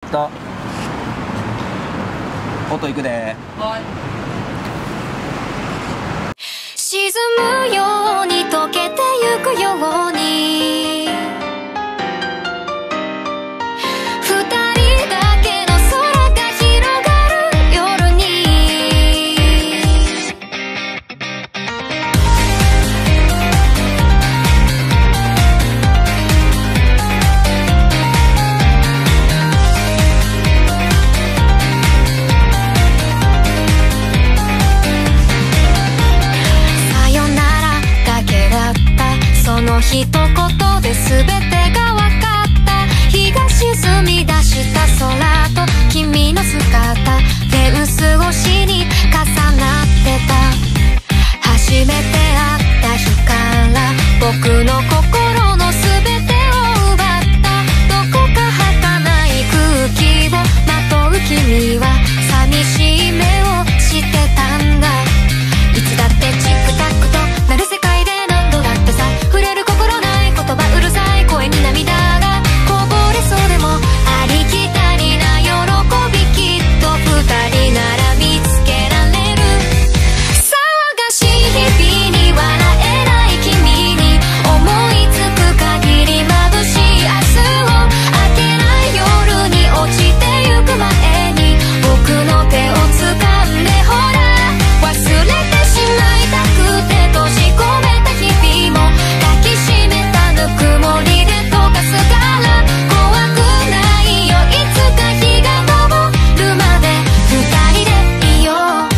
と音いくで。 はい。 沈むように溶けてゆくように二人だけの空が広がる夜にその一言で全てが分かった。日が沈み出した空と君の姿、フェンス越しに重なってた。初めて会った日から僕の心の全てを奪った。どこか儚い空気をまとう君は寂しい目をしてたんだ。いつだってチックタックとなる世界で何度だってさ、触れる心ない言葉うるさい声に涙がこぼれそうでもありきたりな喜び、きっと二人なら見つけられる。騒がしい日々に笑えない君に思いつく限り眩しい明日を明けない夜に落ちてゆく前に僕の手を掴んでほら忘れてしまいたくて閉じ込めた日々も抱きしめたぬくもりで溶かすから怖くないよ。いつか日が昇るまで二人でいよう。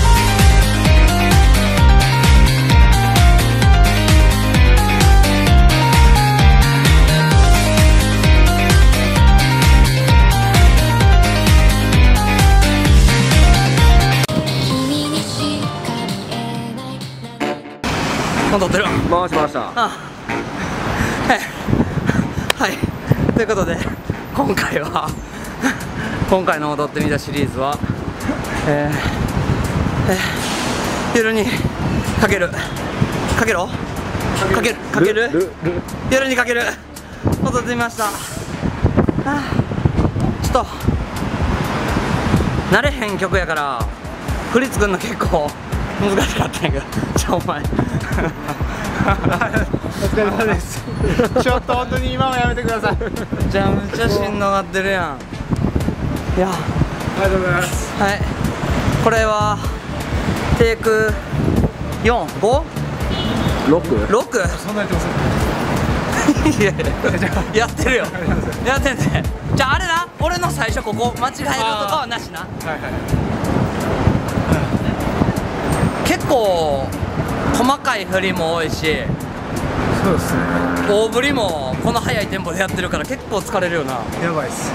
君にしか見えないもう撮ってる。 回しました。 はい、ということで今回の踊ってみたシリーズは、夜にかける夜にかける踊ってみました。ちょっと慣れへん曲やから振り作るの結構難しかったんやけど、お前お疲れ様です。ちょっと本当に今はやめてください。 めちゃめちゃしんどがってるやん。いや、 ありがとうございます。 はい、これはテイク4、5、6？ そんなやってます。 いやいや、やってるよ。やってんね。じゃああれな、俺の最初ここ間違えるとかはなしな。 はいはい。 結構細かい振りも多いし、 そうですね。 大振りもこの速いテンポでやってるから結構疲れるよな。 やばいっす。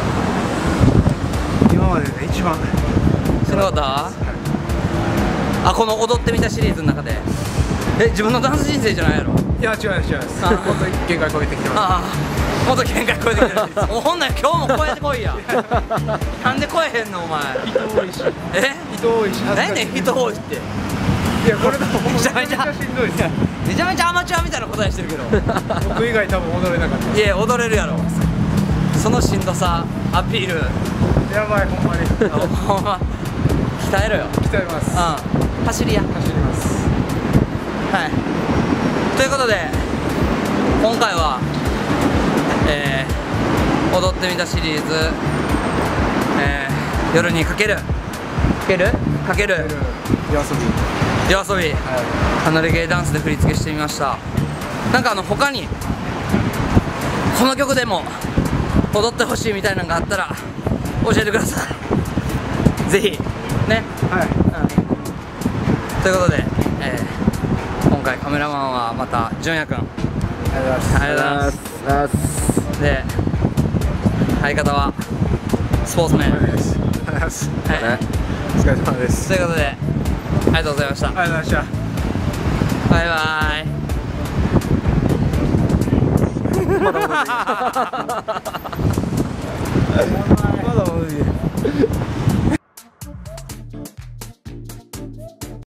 今までで一番しんどかった？あ、この踊ってみたシリーズの中で自分のダンス人生じゃないやろ。 いや違います。本当に限界超えてきてます。 ああ、もっと限界超えてきてる。ほんなら今日も超えてこいや。なんで超えへんのお前。 人多いし。人多いし。 何やねん人多いって。 いやこれでもめちゃめちゃしんどいです。 めちゃめちゃアマチュアみたいな答えしてるけど。 僕以外多分踊れなかった。 いや踊れるやろ。そのしんどさアピール。 やばいほんまに。 ほんま鍛えろよ。 鍛えます。 うん。走りや。 走ります。 はい。ということで今回は踊ってみたシリーズ、夜にかける夜遊び、離れゲーダンスで振り付けしてみました。なんか他にこの曲でも踊ってほしいみたいなのがあったら教えてください。ぜひね。 はい。 ということで、今回カメラマンはまた純也くん。 ありがとうございます。 で、相方はスポーツメン。 ありがとうございます。 はい。 お疲れ様です。 ということで、ありがとうございました。 ありがとうございました。 バイバイ。 まだ戻って